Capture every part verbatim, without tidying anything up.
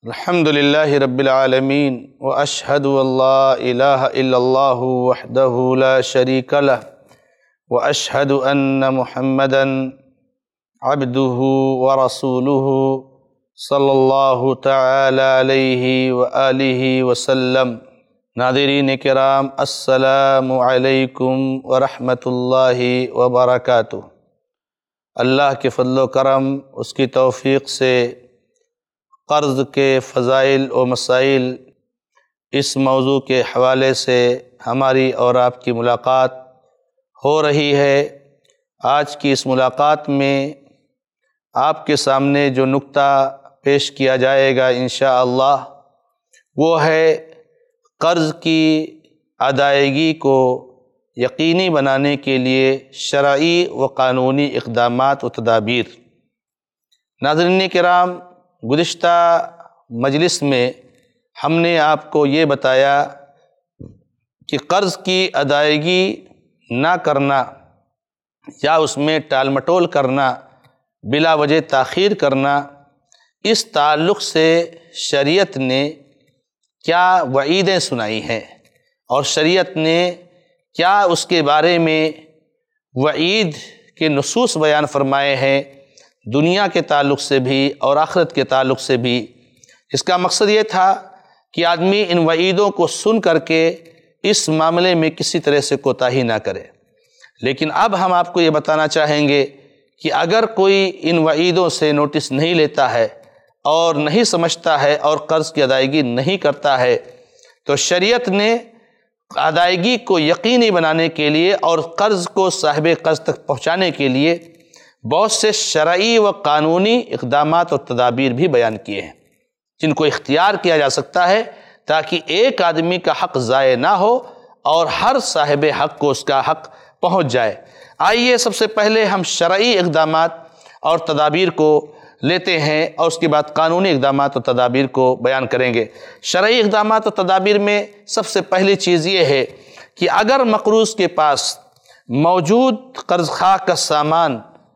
الحمد للہ رب العالمین واشہد ان لا الہ الا اللہ وحدہ لا شریک لہ واشہد ان محمدا عبدہ ورسولہ صلی اللہ تعالی علیہ وآلہ وسلم۔ ناظرین کرام، السلام علیکم ورحمۃ اللہ وبرکاتہ۔ اللہ کے فضل و کرم، اس کی توفیق سے قرض کے فضائل و مسائل اس موضوع کے حوالے سے ہماری اور آپ کی ملاقات ہو رہی ہے۔ آج کی اس ملاقات میں آپ کے سامنے جو نکتہ پیش کیا جائے گا انشاءاللہ وہ ہے قرض کی ادائیگی کو یقینی بنانے کے لیے شرعی و قانونی اقدامات و تدابیر۔ ناظرین کرام، گزشتہ مجلس میں ہم نے آپ کو یہ بتایا کہ قرض کی ادائیگی نہ کرنا یا اس میں ٹال مٹول کرنا، بلا وجہ تاخیر کرنا، اس تعلق سے شریعت نے کیا وعیدیں سنائی ہیں اور شریعت نے کیا اس کے بارے میں وعید کے نصوص بیان فرمائے ہیں، دنیا کے تعلق سے بھی اور آخرت کے تعلق سے بھی۔ اس کا مقصد یہ تھا کہ آدمی ان وعیدوں کو سن کر کے اس معاملے میں کسی طرح سے کوتاہی نہ کرے۔ لیکن اب ہم آپ کو یہ بتانا چاہیں گے کہ اگر کوئی ان وعیدوں سے نوٹس نہیں لیتا ہے اور نہیں سمجھتا ہے اور قرض کی ادائیگی نہیں کرتا ہے تو شریعت نے ادائیگی کو یقینی بنانے کے لیے اور قرض کو صاحب قرض تک پہنچانے کے لیے بہت سے شرعی و قانونی اقدامات اور تدابیر بھی بیان کیے ہیں جن کو اختیار کیا جا سکتا ہے تاکہ ایک آدمی کا حق ضائع نہ ہو اور ہر صاحب حق کو اس کا حق پہنچ جائے۔ آئیے سب سے پہلے ہم شرعی اقدامات اور تدابیر کو لیتے ہیں اور اس کے بعد قانونی اقدامات اور تدابیر کو بیان کریں گے۔ شرعی اقدامات اور تدابیر میں سب سے پہلی چیز یہ ہے کہ اگر مقروض کے پاس موجود قرض خواہ کا سامان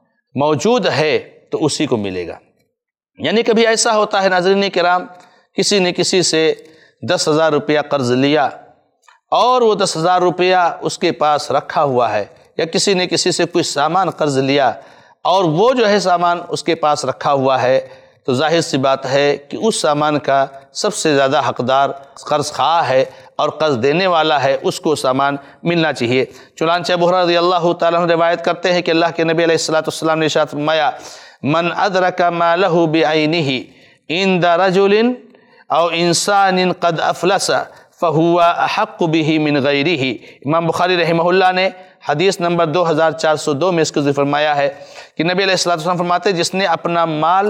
موجود ہے تو اسی کو ملے گا۔ یعنی کبھی ایسا ہوتا ہے ناظرین کرام، کسی نے کسی سے دس ہزار روپیہ قرض لیا اور وہ دس ہزار روپیہ اس کے پاس رکھا ہوا ہے، یا کسی نے کسی سے کوئی سامان قرض لیا اور وہ جو ہے سامان اس کے پاس رکھا ہوا ہے، تو ظاہر سی بات ہے کہ اس سامان کا سب سے زیادہ حقدار قرض خواہ ہے اور قرض دینے والا ہے، اس کو سامان ملنا چاہیے۔ چنانچہ ابو ہریرہ رضی اللہ تعالیٰ عنہ روایت کرتے ہیں کہ اللہ کے نبی علیہ الصلوۃ والسلام نے ارشاد فرمایا، من ادرک مالہ بعینہ عند رجل او انسان قد افلس فہو احق بہ من غیرہ۔ امام بخاری رحمہ اللہ نے حدیث نمبر دو ہزار چار سو دو میں اس کو ذکر فرمایا ہے کہ نبی علیہ الصلوۃ والسلام فرماتے ہیں، جس نے اپنا مال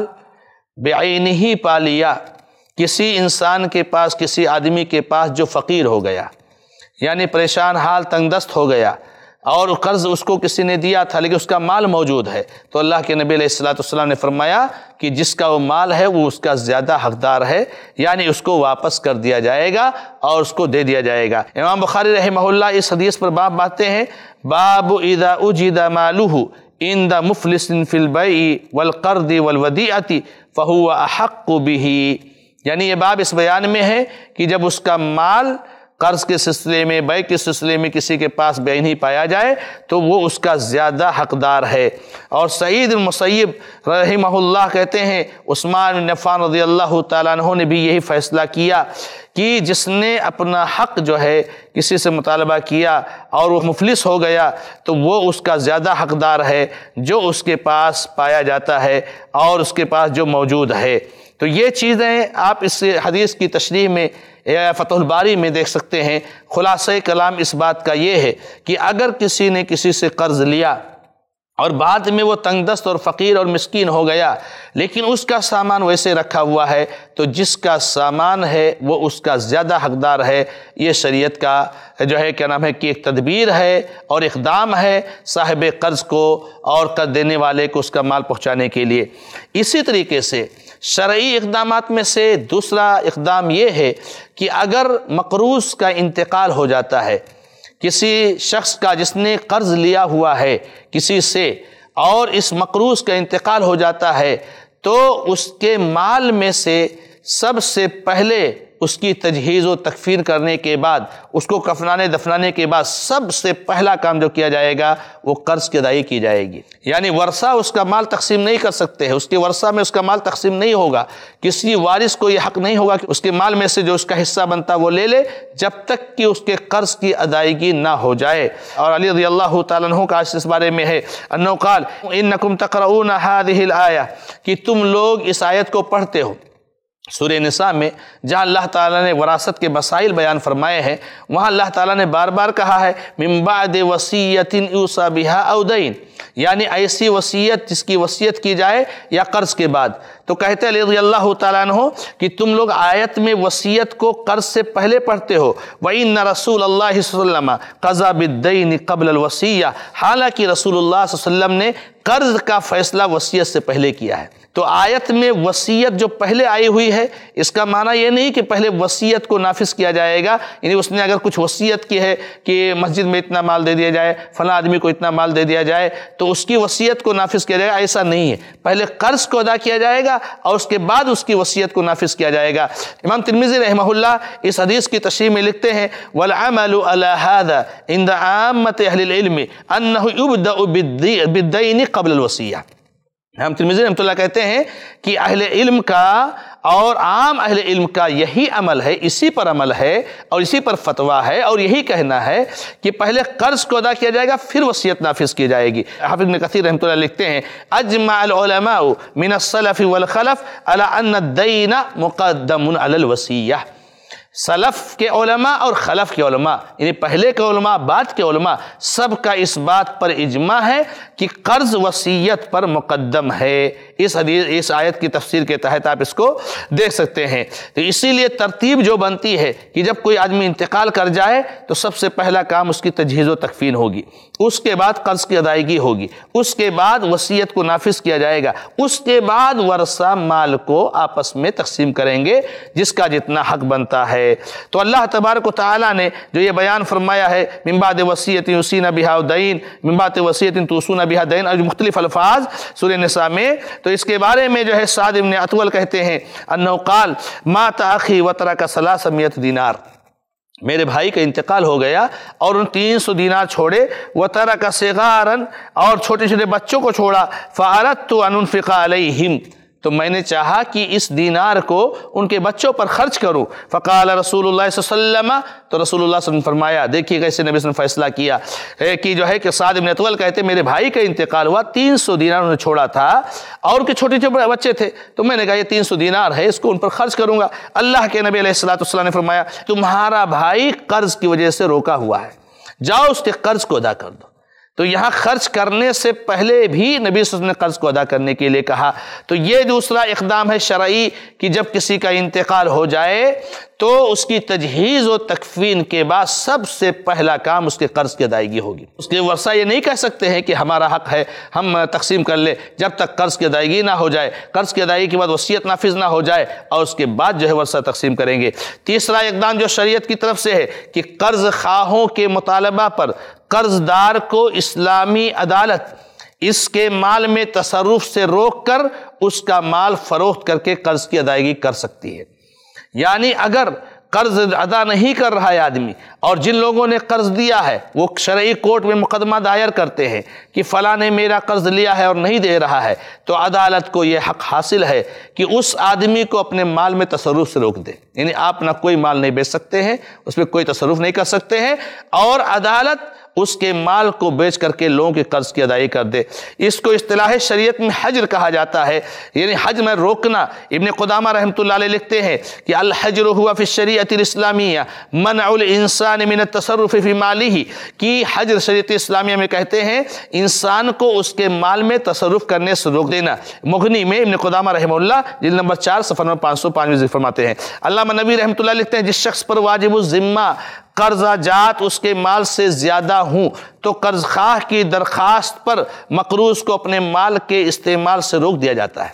بعینہ ہی پا لیا، کسی انسان کے پاس، کسی آدمی کے پاس جو فقیر ہو گیا، یعنی پریشان حال، تنگ دست ہو گیا، اور قرض اس کو کسی نے دیا تھا لیکن اس کا مال موجود ہے، تو اللہ کے نبی علیہ الصلوۃ والسلام نے فرمایا کہ جس کا وہ مال ہے وہ اس کا زیادہ حقدار ہے، یعنی اس کو واپس کر دیا جائے گا اور اس کو دے دیا جائے گا۔ امام بخاری رحمہ اللہ اس حدیث پر باب باندھتے ہیں، باب اذا اجد مالہ عند مفلس فی البیع والقرض والودیعۃ فہو احق بہ۔ یعنی یہ باب اس بیان میں ہے کہ جب اس کا مال قرض کے سلسلے میں، بیع کے سلسلے میں کسی کے پاس بعینہ پایا جائے تو وہ اس کا زیادہ حقدار ہے۔ اور سعید المسیب رحمہ اللہ کہتے ہیں، عثمان بن عفان رضی اللہ تعالیٰ عنہ نے بھی یہی فیصلہ کیا کہ جس نے اپنا حق جو ہے کسی سے مطالبہ کیا اور وہ مفلس ہو گیا تو وہ اس کا زیادہ حقدار ہے جو اس کے پاس پایا جاتا ہے اور اس کے پاس جو موجود ہے۔ تو یہ چیزیں آپ اس حدیث کی تشریح میں فتح الباری میں دیکھ سکتے ہیں۔ خلاصہ کلام اس بات کا یہ ہے کہ اگر کسی نے کسی سے قرض لیا اور بعد میں وہ تنگ دست اور فقیر اور مسکین ہو گیا لیکن اس کا سامان ویسے رکھا ہوا ہے تو جس کا سامان ہے وہ اس کا زیادہ حقدار ہے۔ یہ شریعت کا جو ہے کیا نام ہے کہ ایک تدبیر ہے اور اقدام ہے صاحب قرض کو اور قرض دینے والے کو اس کا مال پہنچانے کے لیے۔ اسی طریقے سے شرعی اقدامات میں سے دوسرا اقدام یہ ہے کہ اگر مقروض کا انتقال ہو جاتا ہے، کسی شخص کا جس نے قرض لیا ہوا ہے کسی سے اور اس مقروض کا انتقال ہو جاتا ہے تو اس کے مال میں سے سب سے پہلے اس کی تجہیز و تکفین کرنے کے بعد، اس کو کفنانے دفنانے کے بعد سب سے پہلا کام جو کیا جائے گا وہ قرض کی ادائیگی کی جائے گی۔ یعنی ورثہ اس کا مال تقسیم نہیں کر سکتے ہیں، اس کے ورثہ میں اس کا مال تقسیم نہیں ہوگا، کسی وارث کو یہ حق نہیں ہوگا کہ اس کے مال میں سے جو اس کا حصہ بنتا وہ لے لے جب تک کہ اس کے قرض کی ادائیگی نہ ہو جائے۔ اور علی رضی اللہ تعالیٰ عنہ کا اس بارے میں ہے انہ قال انکم تقرؤون هذه الآیہ، کہ تم لوگ اس آیت کو پڑھتے ہو۔ سورہ نساء میں جہاں اللہ تعالیٰ نے وراثت کے مسائل بیان فرمائے ہیں، وہاں اللہ تعالیٰ نے بار بار کہا ہے من بعد وصیۃ یوصی بہا او دین، یعنی ایسی وصیت جس کی وصیت کی جائے یا قرض کے بعد۔ تو کہتے علی رضی اللہ تعالیٰ عنہ کہ تم لوگ آیت میں وصیت کو قرض سے پہلے پڑھتے ہو، وَإِنَّ رسول اللہ صلی اللہ علیہ وسلم قضى بالدین قبل الوصیہ، حالانکہ رسول اللہ صلی اللہ علیہ وسلم نے قرض کا فیصلہ وصیت سے پہلے کیا ہے۔ تو آیت میں وصیت جو پہلے آئی ہوئی ہے، اس کا معنی یہ نہیں کہ پہلے وصیت کو نافذ کیا جائے گا، یعنی اس نے اگر کچھ وصیت کی ہے کہ مسجد میں اتنا مال دے دیا جائے، فلاں آدمی کو اتنا مال دے دیا جائے، تو اس کی وصیت کو نافذ کیا جائے گا، ایسا نہیں ہے۔ پہلے قرض کو ادا کیا جائے گا اور اس کے بعد اس کی وصیت کو نافذ کیا جائے گا۔ امام ترمذی رحمہ اللہ اس حدیث کی تشریح میں لکھتے ہیں وَالْعَمَلُ عَلَى هَذَا عِنْدَ عَامَّةِ أَهْلِ الْعِلْمِ أَنَّهُ يُبْدَأُ بِالدَّيْنِ قبل الوصیہ۔ ہم ترمذی رحمۃ اللہ کہتے ہیں کہ اہل علم کا اور عام اہل علم کا یہی عمل ہے، اسی پر عمل ہے اور اسی پر فتویٰ ہے اور یہی کہنا ہے کہ پہلے قرض کو ادا کیا جائے گا پھر وصیت نافذ کی جائے گی۔ حافظ ابن کثیر رحمۃ اللہ لکھتے ہیں اجمع العلماء من السلف والخلف على ان الدین مقدم علی الوصیہ۔ سلف کے علماء اور خلف کے علماء، یعنی پہلے کے علماء بعد کے علماء، سب کا اس بات پر اجماع ہے کہ قرض وصیت پر مقدم ہے۔ اس حدیث اس آیت کی تفسیر کے تحت آپ اس کو دیکھ سکتے ہیں۔ تو اسی لیے ترتیب جو بنتی ہے کہ جب کوئی آدمی انتقال کر جائے تو سب سے پہلا کام اس کی تجہیز و تکفین ہوگی، اس کے بعد قرض کی ادائیگی ہوگی، اس کے بعد وصیت کو نافذ کیا جائے گا، اس کے بعد ورثہ مال کو آپس میں تقسیم کریں گے جس کا جتنا حق بنتا ہے۔ تو اللہ تبارک و تعالیٰ نے جو یہ بیان فرمایا ہے من بعد وصیۃ یوصین بہا دین، من بعد وصیۃ توصون بہا دین، اور مختلف الفاظ سورہ نساء میں، تو اس کے بارے میں جو ہے سعد بن اطول کہتے ہیں انہ قال مات اخی وترک ثلاثمائۃ دینار، میرے بھائی کا انتقال ہو گیا اور ان تین سو دینار چھوڑے، وترک صغارا، اور چھوٹے چھوٹے بچوں کو چھوڑا، فاردت ان انفق علیہم، تو میں نے چاہا کہ اس دینار کو ان کے بچوں پر خرچ کروں۔ فقال رسول اللہ صلی اللہ علیہ وسلم، تو رسول اللہ صلی اللہ علیہ وسلم نے فرمایا، دیکھیے کیسے نبی صلی اللہ علیہ وسلم نے فیصلہ کیا کہ جو ہے کہ سعد بن اطول کہتے میرے بھائی کا انتقال ہوا، تین سو دینار انہوں نے چھوڑا تھا اور ان کے چھوٹے چھوٹے بچے تھے، تو میں نے کہا یہ تین سو دینار ہے، اس کو ان پر خرچ کروں گا۔ اللہ کے نبی علیہ الصلوۃ والسلام نے فرمایا تمہارا بھائی قرض کی وجہ سے روکا ہوا ہے، جاؤ اس کے قرض کو ادا کر دو۔ تو یہاں خرچ کرنے سے پہلے بھی نبی صلی اللہ علیہ وسلم نے قرض کو ادا کرنے کے لیے کہا۔ تو یہ دوسرا اقدام ہے شرعی کہ جب کسی کا انتقال ہو جائے تو اس کی تجہیز و تکفین کے بعد سب سے پہلا کام اس کے قرض کی ادائیگی ہوگی۔ اس کے ورثہ یہ نہیں کہہ سکتے ہیں کہ ہمارا حق ہے ہم تقسیم کر لیں جب تک قرض کی ادائیگی نہ ہو جائے، قرض کی ادائیگی کے بعد وصیت نافذ نہ ہو جائے اور اس کے بعد جو ہے ورثہ تقسیم کریں گے۔ تیسرا اقدام جو شریعت کی طرف سے ہے کہ قرض خواہوں کے مطالبہ پر قرض دار کو اسلامی عدالت اس کے مال میں تصرف سے روک کر اس کا مال فروخت کر کے قرض کی ادائیگی کر سکتی ہے۔ یعنی اگر قرض ادا نہیں کر رہا ہے آدمی اور جن لوگوں نے قرض دیا ہے وہ شرعی کورٹ میں مقدمہ دائر کرتے ہیں کہ فلاں نے میرا قرض لیا ہے اور نہیں دے رہا ہے، تو عدالت کو یہ حق حاصل ہے کہ اس آدمی کو اپنے مال میں تصرف سے روک دے، یعنی آپ نہ کوئی مال نہیں بیچ سکتے ہیں، اس میں کوئی تصرف نہیں کر سکتے ہیں، اور عدالت اس کے مال کو بیچ کر کے لوگوں کے قرض کی ادائیگی کر دے۔ اس کو اصطلاح شریعت میں حجر کہا جاتا ہے، یعنی حجر میں روکنا۔ ابن قدامہ رحمۃ اللہ علیہ لکھتے ہیں کہ الحجر ہوا فی الشریعۃ الاسلامیہ منع الانسان من التصرف فی مالہ، کہ حجر شریعت اسلامیہ میں کہتے ہیں انسان کو اس کے مال میں تصرف کرنے سے روک دینا۔ مغنی میں ابن قدامہ رحمہ اللہ جلد نمبر چار صفحہ نمبر پانچ سو پانچ میں فرماتے ہیں۔ علامہ نبی رحمۃ اللہ لکھتے ہیں جس شخص پر واجب الذمہ قرضہ جات اس کے مال سے زیادہ ہوں تو قرض خواہ کی درخواست پر مقروض کو اپنے مال کے استعمال سے روک دیا جاتا ہے۔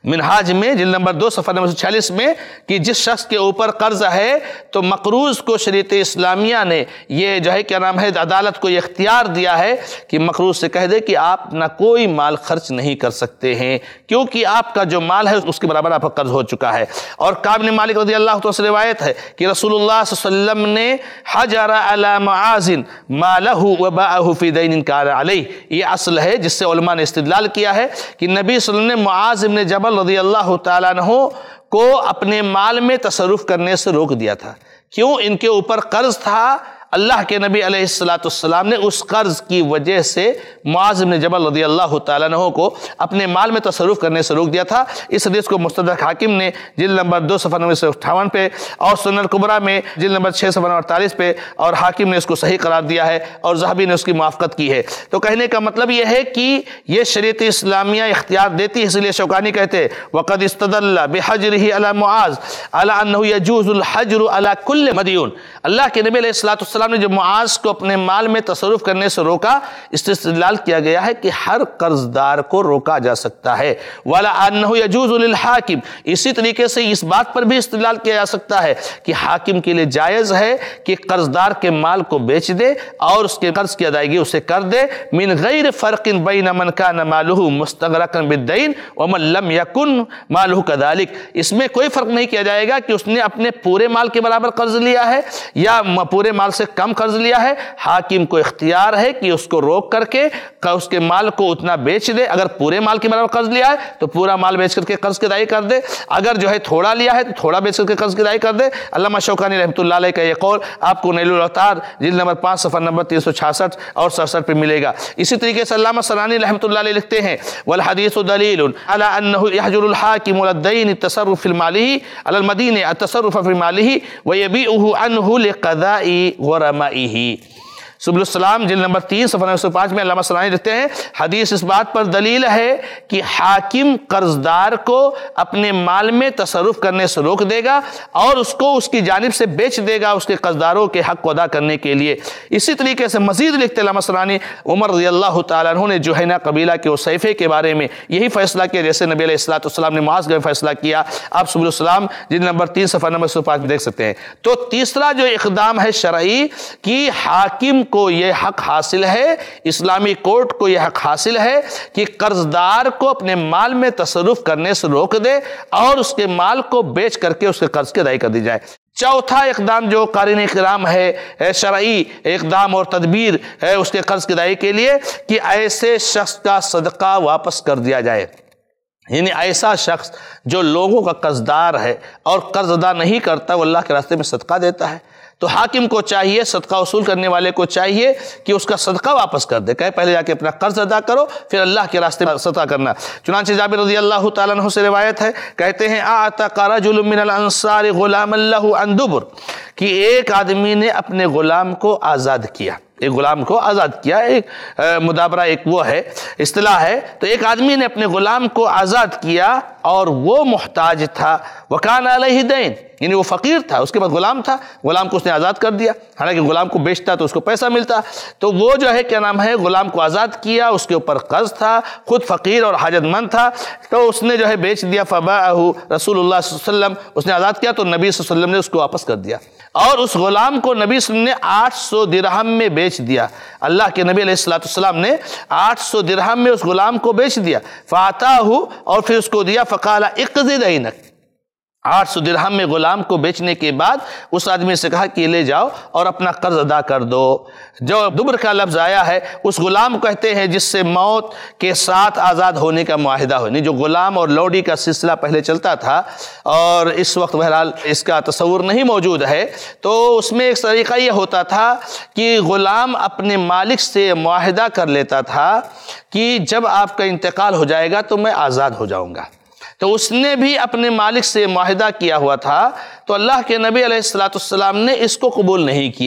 منہاج میں جلد نمبر دو صفحہ نمبر چھیالیس میں کہ جس شخص کے اوپر قرض ہے تو مقروض کو شریعت اسلامیہ نے یہ جو ہے کیا نام ہے عدالت کو یہ اختیار دیا ہے کہ مقروض سے کہہ دے کہ آپ نہ کوئی مال خرچ نہیں کر سکتے ہیں کیونکہ آپ کا جو مال ہے اس کے برابر آپ کا قرض ہو چکا ہے۔ اور کعب بن مالک رضی اللہ عنہ سے روایت ہے کہ رسول اللہ صلی اللہ علیہ وسلم نے حجر علی معاذ ما له وباءه فی دین کان علیہ، یہ اصل ہے جس سے علماء نے استدلال کیا ہے کہ نبی صلی اللہ علیہ وسلم نے معاذ بن جبل رضی اللہ تعالیٰ عنہ کو اپنے مال میں تصرف کرنے سے روک دیا تھا۔ کیوں؟ ان کے اوپر قرض تھا، اللہ کے نبی علیہ الصلوۃ والسلام نے اس قرض کی وجہ سے معاذ بن جبل رضی اللہ تعالیٰ عنہ کو اپنے مال میں تصرف کرنے سے روک دیا تھا۔ اس حدیث کو مستدرک حاکم نے جلد نمبر دو صفحہ نمبر سو اٹھاون پہ اور سنن الکبریٰ میں جلد نمبر چھ صفحہ نمبر اڑتالیس پہ اور حاکم نے اس کو صحیح قرار دیا ہے اور ذہبی نے اس کی موافقت کی ہے۔ تو کہنے کا مطلب یہ ہے کہ یہ شریعت اسلامیہ اختیار دیتی ہے، اس لیے شوکانی کہتے ہیں وقد استدل بحجرہ علی معاذ علی انہ یجوز الحجر علی کل مدیون۔ اللہ کے نبی علیہ الصلوۃ والسلام نے جو معاذ کو اپنے مال میں تصرف کرنے سے روکا، اس سے استدلال کیا گیا ہے کہ ہر قرض دار کو روکا جا سکتا ہے۔ وَلَا أَنَّهُ يَجُوزُ لِلْحَاكِمِ، اسی طریقے سے اس بات پر بھی استدلال کیا جا سکتا ہے کہ حاکم کے لیے جائز ہے کہ قرض دار کے مال کو بیچ دے اور اس کے قرض کی ادائیگی اسے کر دے، من غیر فرق بین من کان مالہ مستغرقا بالدین ومن لم یکن مالہ کذالک۔ اس میں کوئی فرق نہیں کیا جائے گا کہ اس نے اپنے پورے مال کے برابر قرض لیا ہے یا پورے مال سے کم قرض لیا ہے، حاکم کو اختیار ہے کہ اس کو روک کر کے اس کے مال کو اتنا بیچ دے۔ اگر پورے مال کے برابر قرض لیا ہے تو پورا مال بیچ کر کے قرض کی ادائیگی کر دے، اگر جو ہے تھوڑا لیا ہے تو تھوڑا بیچ کر کے قرض کی ادائیگی کر دے۔ علامہ شوکانی رحمۃ اللہ علیہ کا یہ قول آپ کو نیل الاوطار جلد نمبر پانچ صفحہ نمبر تین سو چھیاسٹھ اور سڑسٹھ پہ ملے گا۔ اسی طریقے سے علامہ سنانی رحمۃ اللہ علیہ لکھتے ہیں والحدیث دلیل علی انہ یحجر الحاکم الدین التصرف فی مالہ علی المدین التصرف فی مالہ ویبیعہ عنہ لقضاء غرمائہ۔ سبل السلام جلد نمبر تین صفحہ نو سو پانچ میں علامہ سنانی لکھتے ہیں حدیث اس بات پر دلیل ہے کہ حاکم قرض دار کو اپنے مال میں تصرف کرنے سے روک دے گا اور اس کو اس کی جانب سے بیچ دے گا اس کے قرض داروں کے حق کو ادا کرنے کے لیے۔ اسی طریقے سے مزید لکھتے علامہ سنانی عمر رضی اللہ تعالیٰ عنہ نے جوہینہ قبیلہ کے اسیفے کے بارے میں یہی فیصلہ کیا جیسے نبی علیہ الصلوۃ والسلام نے معاذ کا فیصلہ کیا۔ آپ سبل السلام جلد نمبر تین صفحہ نمبر سو پانچ میں دیکھ سکتے ہیں۔ تو تیسرا جو اقدام ہے شرعی کہ حاکم کو یہ حق حاصل ہے، اسلامی کورٹ کو یہ حق حاصل ہے کہ قرض دار کو اپنے مال میں تصرف کرنے سے روک دے اور اس کے مال کو بیچ کر کے اس کے قرض کی ادائیگی کر دی جائے۔ چوتھا اقدام جو قارئین کرام ہے شرعی اقدام اور تدبیر ہے اس کے قرض کی ادائیگی کے لیے کہ ایسے شخص کا صدقہ واپس کر دیا جائے، یعنی ایسا شخص جو لوگوں کا قرض دار ہے اور قرض ادا نہیں کرتا وہ اللہ کے راستے میں صدقہ دیتا ہے، تو حاکم کو چاہیے، صدقہ وصول کرنے والے کو چاہیے کہ اس کا صدقہ واپس کر دے، کہے پہلے جا کے اپنا قرض ادا کرو پھر اللہ کے راستے میں صدقہ کرنا۔ چنانچہ جابر رضی اللہ تعالیٰ عنہ سے روایت ہے، کہتے ہیں اعتق رجل من الانصار غلاما له عن دبر، کہ ایک آدمی نے اپنے غلام کو آزاد کیا، ایک غلام کو آزاد کیا، ایک مدابرہ ایک وہ ہے اصطلاح ہے، تو ایک آدمی نے اپنے غلام کو آزاد کیا اور وہ محتاج تھا، وکان علیہ دین، یعنی وہ فقیر تھا، اس کے بعد غلام تھا، غلام کو اس نے آزاد کر دیا، حالانکہ غلام کو بیچتا تو اس کو پیسہ ملتا، تو وہ جو ہے کیا نام ہے غلام کو آزاد کیا، اس کے اوپر قرض تھا، خود فقیر اور حاجت مند تھا، تو اس نے جو ہے بیچ دیا، فباعہ رسول اللہ صلی اللہ علیہ وسلم، اس نے آزاد کیا تو نبی صلی اللہ علیہ وسلم نے اس کو واپس کر دیا اور اس غلام کو نبی صلی اللہ علیہ وسلم نے آٹھ سو درہم میں بیچ دیا۔ اللہ کے نبی علیہ الصلوۃ والسلام نے آٹھ سو درہم میں اس غلام کو بیچ دیا، فَآتَاهُ، اور پھر اس کو دیا، فَقَالَ اِقْضِ دَيْنَكَ، آٹھ سو درہم میں غلام کو بیچنے کے بعد اس آدمی سے کہا کہ لے جاؤ اور اپنا قرض ادا کر دو۔ جو دبر کا لفظ آیا ہے اس غلام کہتے ہیں جس سے موت کے ساتھ آزاد ہونے کا معاہدہ ہو، نہیں جو غلام اور لوڈی کا سلسلہ پہلے چلتا تھا اور اس وقت بہرحال اس کا تصور نہیں موجود ہے، تو اس میں ایک طریقہ یہ ہوتا تھا کہ غلام اپنے مالک سے معاہدہ کر لیتا تھا کہ جب آپ کا انتقال ہو جائے گا تو میں آزاد ہو جاؤں گا، تو اس نے بھی اپنے مالک سے معاہدہ کیا ہوا تھا، تو اللہ کے نبی علیہ الصلوۃ والسلام نے اس کو قبول نہیں کیا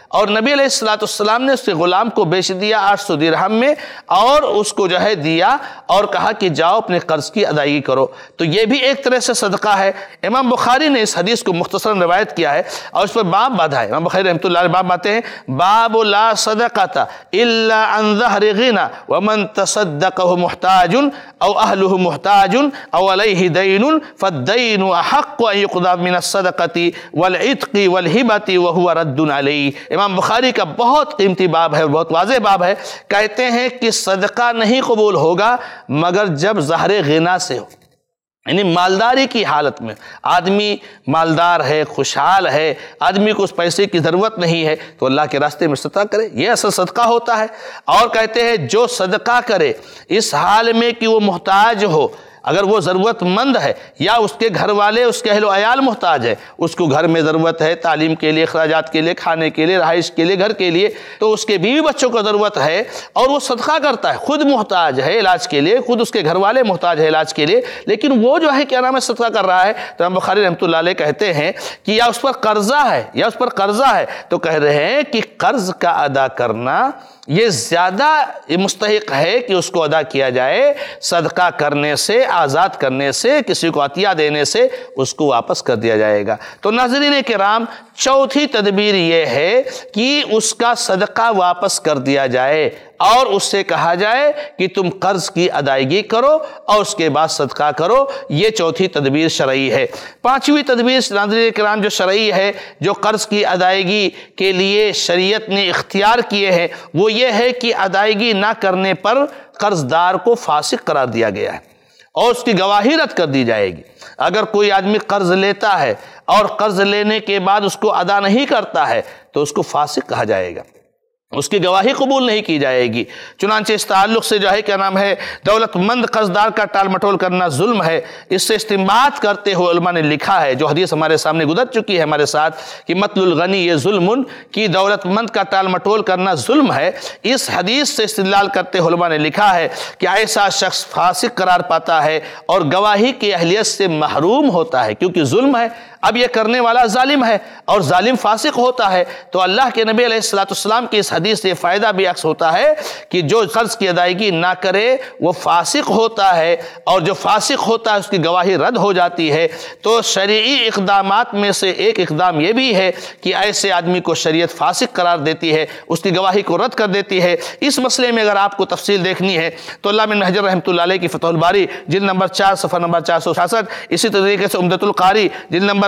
اور نبی علیہ الصلوۃ والسلام نے اس کے غلام کو بیچ دیا آٹھ سو درہم میں اور اس کو جو ہے دیا اور کہا کہ جاؤ اپنے قرض کی ادائیگی کرو، تو یہ بھی ایک طرح سے صدقہ ہے۔ امام بخاری نے اس حدیث کو مختصراً روایت کیا ہے اور اس پر باب باندھا ہے۔ امام بخاری رحمۃ اللہ علیہ باب باندھتے ہیں، باب لا صدقۃ الا عن ظہر غنی ومن تصدقہ محتاج او اہلہ محتاج او علیہ دین فالدین احق ان یقضى من الصدقۃ والعتق والہبۃ وہو رد علیہ۔ امام بخاری کا بہت قیمتی باب ہے، بہت واضح باب ہے۔ کہتے ہیں کہ صدقہ نہیں قبول ہوگا مگر جب ظہر غنا سے ہو، یعنی مالداری کی حالت میں آدمی مالدار ہے، خوشحال ہے، آدمی کو اس پیسے کی ضرورت نہیں ہے تو اللہ کے راستے میں صدقہ کرے، یہ اصل صدقہ ہوتا ہے۔ اور کہتے ہیں جو صدقہ کرے اس حال میں کہ وہ محتاج ہو، اگر وہ ضرورت مند ہے یا اس کے گھر والے اس کے اہل و عیال محتاج ہے، اس کو گھر میں ضرورت ہے تعلیم کے لیے، اخراجات کے لیے، کھانے کے لیے، رہائش کے لیے، گھر کے لیے، تو اس کے بیوی بچوں کو ضرورت ہے اور وہ صدقہ کرتا ہے، خود محتاج ہے علاج کے لیے، خود اس کے گھر والے محتاج ہے علاج کے لیے، لیکن وہ جو ہے کیا نام ہے صدقہ کر رہا ہے، تو امام بخاری رحمۃ اللہ علیہ کہتے ہیں کہ یا اس پر قرضہ ہے یا اس پر قرضہ ہے، تو کہہ رہے ہیں کہ قرض کا ادا کرنا یہ زیادہ مستحق ہے کہ اس کو ادا کیا جائے صدقہ کرنے سے، آزاد کرنے سے، کسی کو عطیہ دینے سے اس کو واپس کر دیا جائے گا۔ تو ناظرین کرام، چوتھی تدبیر یہ ہے کہ اس کا صدقہ واپس کر دیا جائے اور اس سے کہا جائے کہ تم قرض کی ادائیگی کرو اور اس کے بعد صدقہ کرو، یہ چوتھی تدبیر شرعی ہے۔ پانچویں تدبیر ناظرین کرام جو شرعی ہے، جو قرض کی ادائیگی کے لیے شریعت نے اختیار کیے ہیں، وہ یہ ہے کہ ادائیگی نہ کرنے پر قرض دار کو فاسق قرار دیا گیا ہے اور اس کی گواہی رد کر دی جائے گی۔ اگر کوئی آدمی قرض لیتا ہے اور قرض لینے کے بعد اس کو ادا نہیں کرتا ہے تو اس کو فاسق کہا جائے گا، اس کی گواہی قبول نہیں کی جائے گی۔ چنانچہ اس تعلق سے جو ہے کیا نام ہے دولت مند قرضدار کا ٹال مٹول کرنا ظلم ہے۔ اس سے استنباط کرتے ہوئے علماء نے لکھا ہے، جو حدیث ہمارے سامنے گزر چکی ہے ہمارے ساتھ، کہ مطل الغنی یہ ظلم، کی دولت مند کا ٹال مٹول کرنا ظلم ہے۔ اس حدیث سے استدلال کرتے ہوئے علماء نے لکھا ہے کہ ایسا شخص فاسق قرار پاتا ہے اور گواہی کی اہلیت سے محروم ہوتا ہے، کیونکہ ظلم ہے۔ اب یہ کرنے والا ظالم ہے اور ظالم فاسق ہوتا ہے، تو اللہ کے نبی علیہ الصلوۃ والسلام کی اس حدیث سے فائدہ بھی عکس ہوتا ہے کہ جو قرض کی ادائیگی نہ کرے وہ فاسق ہوتا ہے، اور جو فاسق ہوتا ہے اس کی گواہی رد ہو جاتی ہے۔ تو شرعی اقدامات میں سے ایک اقدام یہ بھی ہے کہ ایسے آدمی کو شریعت فاسق قرار دیتی ہے، اس کی گواہی کو رد کر دیتی ہے۔ اس مسئلے میں اگر آپ کو تفصیل دیکھنی ہے تو علامہ ابن حجر رحمۃ اللہ علیہ کی فتح الباری جلد نمبر چار صفحہ نمبر چار سو چھیاسٹھ، اسی طریقے سے عمدۃ القاری جلد نمبر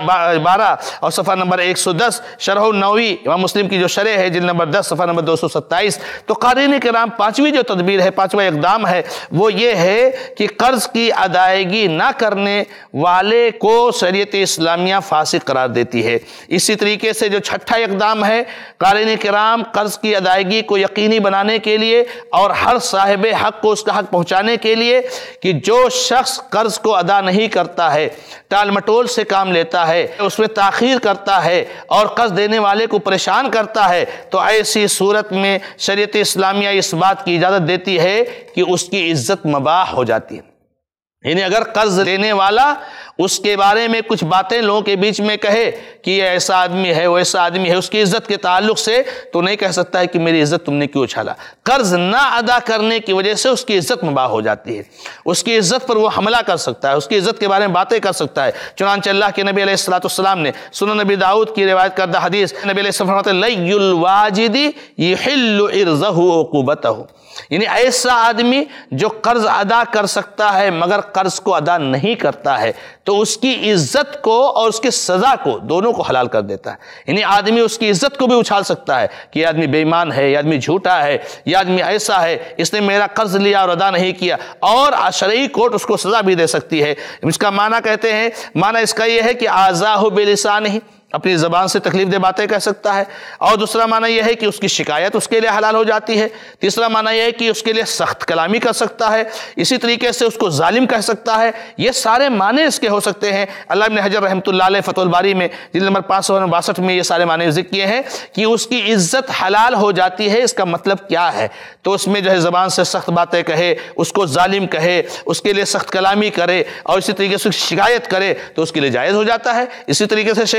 بارہ اور صفحہ نمبر ایک سو دس، شرح النووی امام مسلم کی جو شرح ہے جلد نمبر دس صفحہ نمبر دو سو ستائیس۔ تو قارئین کرام، پانچویں جو تدبیر ہے، پانچواں اقدام ہے، وہ یہ ہے کہ قرض کی ادائیگی نہ کرنے والے کو شریعت اسلامیہ فاسق قرار دیتی ہے۔ اسی طریقے سے جو چھٹا اقدام ہے، قارئین کرام، قرض کی ادائیگی کو یقینی بنانے کے لیے اور ہر صاحب حق کو اس کا حق پہنچانے کے لیے کہ جو شخص قرض کو ادا نہیں کرتا ہے، ٹال مٹول سے کام لیتا ہے، اس میں تاخیر کرتا ہے اور قرض دینے والے کو پریشان کرتا ہے، تو ایسی صورت میں شریعت اسلامیہ اس بات کی اجازت دیتی ہے کہ اس کی عزت مباح ہو جاتی ہے۔ یعنی اگر قرض لینے والا اس کے بارے میں کچھ باتیں لوگوں کے بیچ میں کہے کہ یہ ایسا آدمی ہے، وہ ایسا آدمی ہے، اس کی عزت کے تعلق سے، تو نہیں کہہ سکتا ہے کہ میری عزت تم نے کیوں اچھالا۔ قرض نہ ادا کرنے کی وجہ سے اس کی عزت مباح ہو جاتی ہے، اس کی عزت پر وہ حملہ کر سکتا ہے، اس کی عزت کے بارے میں باتیں کر سکتا ہے۔ چنانچہ اللہ کے نبی علیہ الصلوۃ والسلام نے سنن نبی داؤد کی روایت کردہ حدیث، نبی علیہ السلام فرماتے ہیں لی الواجد یحل عرضہ وعقوبتہ، یعنی ایسا آدمی جو قرض ادا کر سکتا ہے مگر قرض کو ادا نہیں کرتا ہے، تو اس کی عزت کو اور اس کی سزا کو دونوں کو حلال کر دیتا ہے۔ یعنی آدمی اس کی عزت کو بھی اچھال سکتا ہے کہ یہ آدمی بے ایمان ہے، یہ آدمی جھوٹا ہے، یہ آدمی ایسا ہے، اس نے میرا قرض لیا اور ادا نہیں کیا، اور شرعی کورٹ اس کو سزا بھی دے سکتی ہے۔ اس کا معنی کہتے ہیں، معنی اس کا یہ ہے کہ آذاہ بلسانہ، اپنی زبان سے تکلیف دہ باتیں کہہ سکتا ہے، اور دوسرا معنی یہ ہے کہ اس کی شکایت اس کے لیے حلال ہو جاتی ہے، تیسرا معنی یہ ہے کہ اس کے لیے سخت کلامی کر سکتا ہے، اسی طریقے سے اس کو ظالم کہہ سکتا ہے۔ یہ سارے معنی اس کے ہو سکتے ہیں۔ اللہ ابن حجر رحمۃ اللہ علیہ فتح الباری میں جلد نمبر پانچ سو باسٹھ میں یہ سارے معنی ذکر کیے ہیں کہ اس کی عزت حلال ہو جاتی ہے۔ اس کا مطلب کیا ہے؟ تو اس میں جو ہے زبان سے سخت باتیں کہے، اس کو ظالم کہے، اس کے لیے سخت کلامی کرے، اور اسی طریقے سے شکایت کرے تو اس کے لیے جائز ہو جاتا ہے۔ اسی طریقے سے شیخ شعیب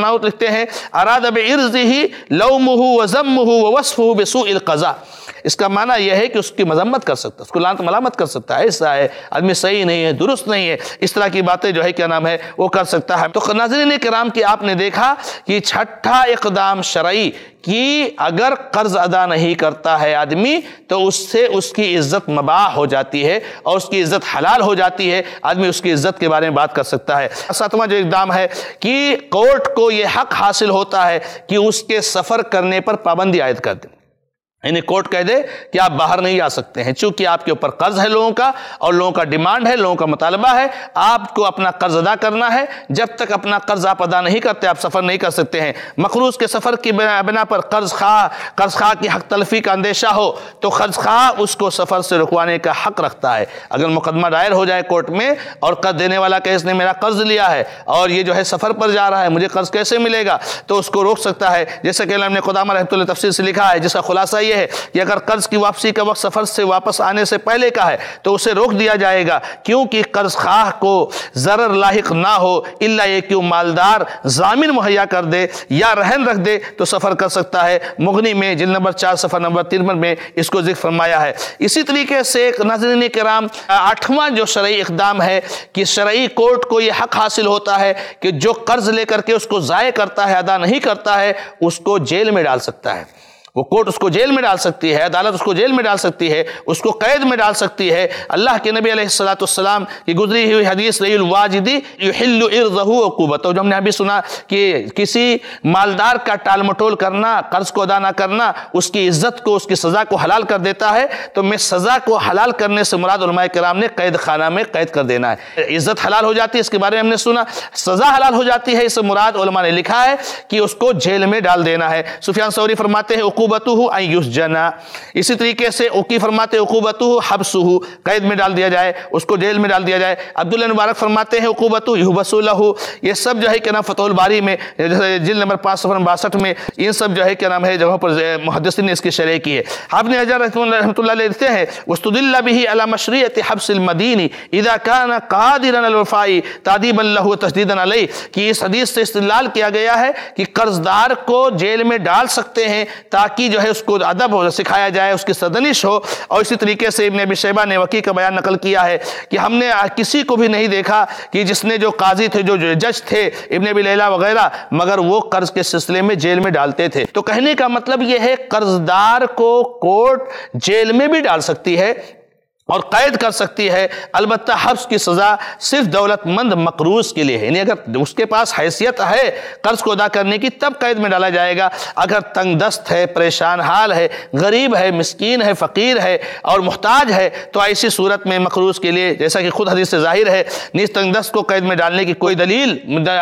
ارناؤت لکھتے ہیں اراد بعرضه لومه وذمه ووصفه بسوء القضاء، اس کا معنی یہ ہے کہ اس کی مذمت کر سکتا ہے، اس کو لعنت ملامت کر سکتا ہے، ایسا ہے آدمی صحیح نہیں ہے، درست نہیں ہے، اس طرح کی باتیں جو ہے کیا نام ہے وہ کر سکتا ہے۔ تو ناظرین کرام کی آپ نے دیکھا کہ چھٹا اقدام شرعی کہ اگر قرض ادا نہیں کرتا ہے آدمی تو اس سے اس کی عزت مباح ہو جاتی ہے اور اس کی عزت حلال ہو جاتی ہے، آدمی اس کی عزت کے بارے میں بات کر سکتا ہے۔ ساتواں جو اقدام ہے کہ کورٹ کو یہ حق حاصل ہوتا ہے کہ اس کے سفر کرنے پر پابندی عائد کر دے، یعنی کورٹ کہہ دے کہ آپ باہر نہیں جا سکتے ہیں، چونکہ آپ کے اوپر قرض ہے لوگوں کا اور لوگوں کا ڈیمانڈ ہے، لوگوں کا مطالبہ ہے، آپ کو اپنا قرض ادا کرنا ہے، جب تک اپنا قرض آپ ادا نہیں کرتے آپ سفر نہیں کر سکتے ہیں۔ مقروض کے سفر کی بنا پر قرض خواہ قرض خواہ کی حق تلفی کا اندیشہ ہو تو قرض خواہ اس کو سفر سے رکوانے کا حق رکھتا ہے۔ اگر مقدمہ دائر ہو جائے کورٹ میں اور قرض دینے والا کہ اس نے میرا قرض لیا ہے اور یہ جو ہے سفر پر جا رہا ہے، مجھے قرض کیسے ملے گا، تو اس کو روک سکتا ہے، جیسا کہ ابن قدامہ رحمۃ اللہ تفسیر سے لکھا ہے، جس کا خلاصہ یہ ہے کہ اگر قرض کی واپسی کا وقت سفر سے واپس آنے سے پہلے کا ہے تو اسے روک دیا جائے گا، کیونکہ قرض خواہ کو ضرر لاحق نہ ہو الا یہ کہ مالدار ضامن مہیا کر دے یا رہن رکھ دے تو سفر کر سکتا ہے۔ مغنی میں جلد نمبر چار صفحہ نمبر ترپن میں اس کو ذکر فرمایا ہے۔ اسی طریقے سے ناظرین کرام آٹھواں جو شرعی اقدام ہے کہ شرعی کورٹ کو یہ حق حاصل ہوتا ہے کہ جو قرض لے کر کے اس کو ضائع کرتا ہے، ادا نہیں کرتا ہے، اس کو جیل میں ڈال سکتا ہے۔ وہ کورٹ اس کو جیل میں ڈال سکتی ہے، عدالت اس کو جیل میں ڈال سکتی ہے، اس کو قید میں ڈال سکتی ہے۔ اللہ کے نبی علیہ الصلوۃ والسلام کی گزری ہوئی حدیث رہی الواجدی یحل عرضہ عقوبتہ، جو ہم نے ابھی سنا کہ کسی مالدار کا ٹال مٹول کرنا، قرض کو ادا نہ کرنا اس کی عزت کو، اس کی سزا کو حلال کر دیتا ہے، تو میں سزا کو حلال کرنے سے مراد علماء کرام نے قید خانہ میں قید کر دینا ہے۔ عزت حلال ہو جاتی ہے، اس کے بارے میں ہم نے سنا، سزا حلال ہو جاتی ہے، اس سے مراد علماء نے لکھا ہے کہ اس کو جیل میں ڈال دینا ہے۔ سفیان ثوری فرماتے ہیں عقوبتہ ان یسجنا، اسی طریقے سے اوکی فرماتے عقوبتہ حبسہ، قید میں ڈال دیا جائے، اس کو جیل میں ڈال دیا جائے۔ عبداللہ مبارک فرماتے ہیں عقوبتہ یحبس لہ، یہ سب جو ہے کیا نام فتح الباری میں جلد نمبر پانچ صفحہ باسٹھ میں ان سب جو ہے کیا نام ہے جگہوں پر محدثین نے اس کی شرح کی ہے۔ ابن حجر رحمۃ اللہ علیہ لکھتے ہیں واستدل به علی مشروعیت حبس المدین اذا كان قادرا علی الوفاء تادیبا له وتشدیدا علیہ، کہ اس حدیث سے استدلال کیا گیا ہے کہ قرض دار کو جیل میں ڈال سکتے ہیں تاکہ جو ہے اس کو ادب ہو سکھایا جائے، اس کی سرزنش ہو۔ اور اسی طریقے سے ابن ابی شیبہ نے وکیع کا بیان نقل کیا ہے کہ ہم نے کسی کو بھی نہیں دیکھا کہ جس نے جو قاضی تھے، جو جج تھے ابن ابی لیلہ وغیرہ، مگر وہ قرض کے سلسلے میں جیل میں ڈالتے تھے۔ تو کہنے کا مطلب یہ ہے قرض دار کو کورٹ جیل میں بھی ڈال سکتی ہے اور قید کر سکتی ہے، البتہ حبس کی سزا صرف دولت مند مقروض کے لیے ہے، یعنی اگر اس کے پاس حیثیت ہے قرض کو ادا کرنے کی تب قید میں ڈالا جائے گا۔ اگر تنگ دست ہے، پریشان حال ہے، غریب ہے، مسکین ہے، فقیر ہے اور محتاج ہے تو ایسی صورت میں مقروض کے لیے، جیسا کہ خود حدیث سے ظاہر ہے، نیز تنگ دست کو قید میں ڈالنے کی کوئی دلیل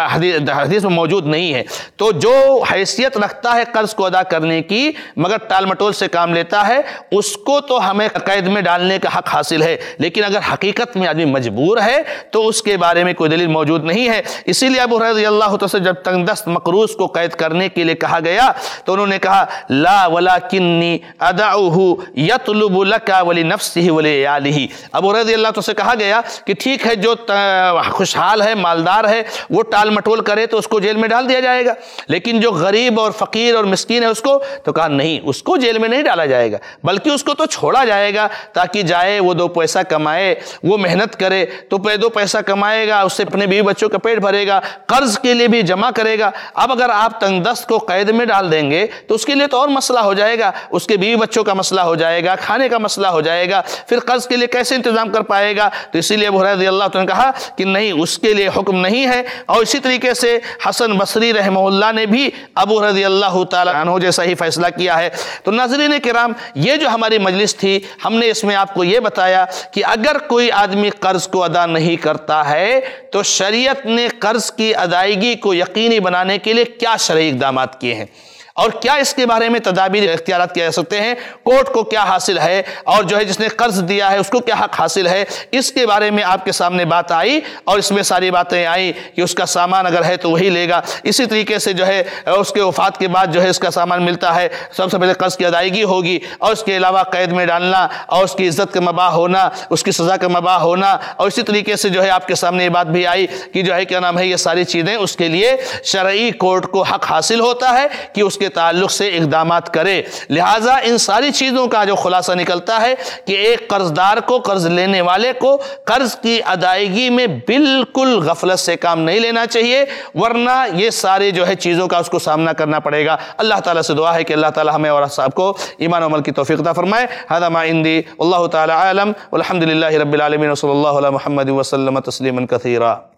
حدیث میں موجود نہیں ہے۔ تو جو حیثیت رکھتا ہے قرض کو ادا کرنے کی مگر ٹال مٹول سے کام لیتا ہے، اس کو تو ہمیں قید میں ڈالنے کا حق حاصل ہے، لیکن اگر حقیقت میں آدمی مجبور ہے تو اس کے بارے میں کوئی دلیل موجود نہیں ہے۔ اسی لیے ابو ہریرہ رضی اللہ تعالی سے جب تنگ دست مقروض کو قید کرنے کے لیے کہا گیا تو انہوں نے کہا لا ولکنی ادعوہ یطلب لک ولنفسہ ولعیالہ۔ ابو ہریرہ رضی اللہ تعالی سے کہا گیا کہ ٹھیک ہے، جو خوشحال ہے، مالدار ہے، وہ ٹال مٹول کرے تو اس کو جیل میں ڈال دیا جائے گا، لیکن جو غریب اور فقیر اور مسکین ہے اس کو تو کہا نہیں، اس کو جیل میں نہیں ڈالا جائے گا، بلکہ اس کو تو چھوڑا جائے گا تاکہ جائے وہ دو پیسہ کمائے، وہ محنت کرے تو دو پیسہ کمائے گا، اس سے اپنے بیوی بچوں کا پیٹ بھرے گا، قرض کے لیے بھی جمع کرے گا۔ اب اگر آپ تنگ دست کو قید میں ڈال دیں گے تو اس کے لیے تو اور مسئلہ ہو جائے گا، اس کے بیوی بچوں کا مسئلہ ہو جائے گا، کھانے کا مسئلہ ہو جائے گا، پھر قرض کے لیے کیسے انتظام کر پائے گا؟ تو اسی لیے ابو ہریرہ رضی اللہ عنہ نے کہا کہ نہیں، اس کے لیے حکم نہیں ہے۔ اور اسی طریقے سے حسن بصری رحمہ اللہ نے بھی ابو ہریرہ رضی اللہ تعالی عنہ جیسا ہی فیصلہ کیا ہے۔ تو ناظرین کرام، یہ جو ہماری مجلس تھی، ہم نے اس میں آپ کو یہ بتایا کہ اگر کوئی آدمی قرض کو ادا نہیں کرتا ہے تو شریعت نے قرض کی ادائیگی کو یقینی بنانے کے لیے کیا شرعی اقدامات کیے ہیں۔ اور کیا اس کے بارے میں تدابیر اختیارات کیا جا سکتے ہیں، کورٹ کو کیا حاصل ہے، اور جو ہے جس نے قرض دیا ہے اس کو کیا حق حاصل ہے، اس کے بارے میں آپ کے سامنے بات آئی، اور اس میں ساری باتیں آئیں کہ اس کا سامان اگر ہے تو وہی لے گا۔ اسی طریقے سے جو ہے اس کے وفات کے بعد جو ہے اس کا سامان ملتا ہے، سب سے پہلے قرض کی ادائیگی ہوگی، اور اس کے علاوہ قید میں ڈالنا، اور اس کی عزت کا مباح ہونا، اس کی سزا کا مباح ہونا، اور اسی طریقے سے جو ہے آپ کے سامنے یہ بات بھی آئی کہ جو ہے کیا نام ہے یہ ساری چیزیں اس کے لیے شرعی کورٹ کو حق حاصل ہوتا ہے کہ اس کے تعلق سے اقدامات کرے۔ لہٰذا ان ساری چیزوں کا جو خلاصہ نکلتا ہے کہ ایک قرض دار کو، قرض لینے والے کو قرض کی ادائیگی میں بالکل غفلت سے کام نہیں لینا چاہیے، ورنہ یہ سارے جو ہے چیزوں کا اس کو سامنا کرنا پڑے گا۔ اللہ تعالیٰ سے دعا ہے کہ اللہ تعالیٰ ہمیں اور صاحب کو ایمان و عمل کی توفیق عطا فرمائے۔ هذا ما عندي والله تعالى عالم والحمد لله رب العالمين وصلى الله على محمد وسلم تسلیما کثیرا۔